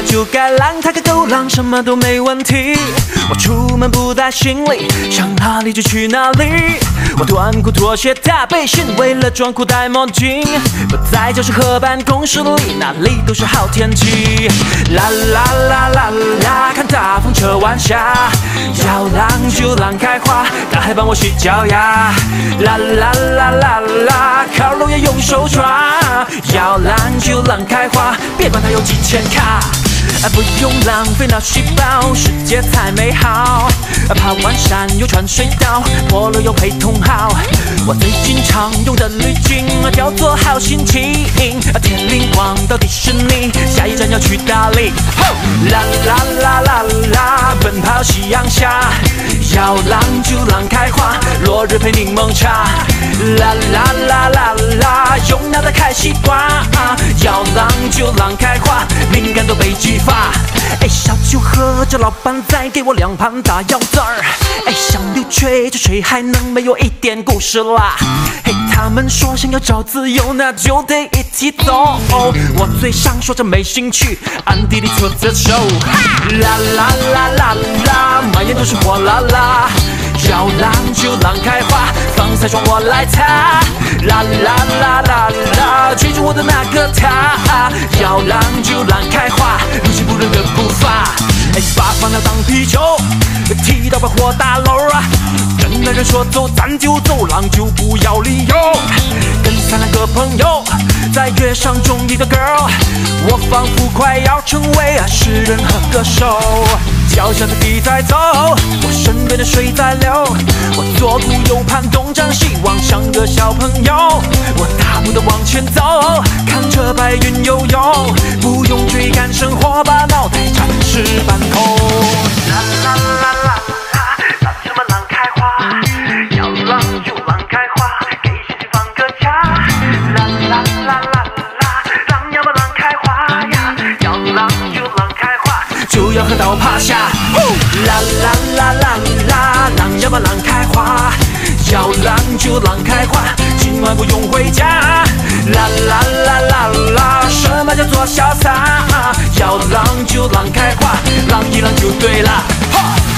就该浪，他个狗浪，什么都没问题。我出门不带行李，想哪里就去哪里。我短裤拖鞋搭背心，为了装酷戴墨镜。不在教室和办公室里，哪里都是好天气。啦啦啦啦啦，看大风车晚霞，要浪就浪开花，大海帮我洗脚丫。啦啦啦啦啦，烤肉也用手抓，要浪就浪开花，别管它有几千卡。不用浪费脑细胞，世界才美好。爬完山又穿水道，破了又配同好。我最经常用的滤镜叫做好心情。天灵光到迪士尼，下一站要去大理。啦啦啦啦啦，奔跑夕阳下，要浪就浪开花，落日配柠檬茶。啦啦啦啦啦，用脑袋开西瓜，要浪就浪开花，灵感都被激发。小酒喝着，老板再给我2盘大腰子儿。香流吹着吹，还能没有一点故事啦？他们说想要找自由，那就得一起走。我嘴上说着没兴趣，暗地里搓着手。啦啦啦啦啦，满眼都是火辣辣。要浪就浪开花，防晒霜我来擦。啦啦啦啦啦，追着我的那个他。要浪就浪开花，如其不忍的步伐。把放料当啤酒，踢到百货大楼啊。跟男人说走咱就走，浪就不要理由。跟3、2个朋友在约上中意的 girl， 我仿佛快要成为诗人和歌手。脚下的地在走，我身边的水在流。我左顾右盼东张西望，像个小朋友。我大步的往前走，看着白云悠悠，不用追赶生活，把脑袋暂时半空。啦啦啦啦啦，浪什么浪开花，要浪就浪开花，给心情放个假。啦啦啦啦啦，浪要么浪开花呀，要浪就浪开花，就要喝到趴下。啦啦啦啦啦，浪要么浪开花，要浪就浪开花，今晚不用回家。啦啦啦啦啦，什么叫做潇洒？要浪就浪开花，浪一浪就对了。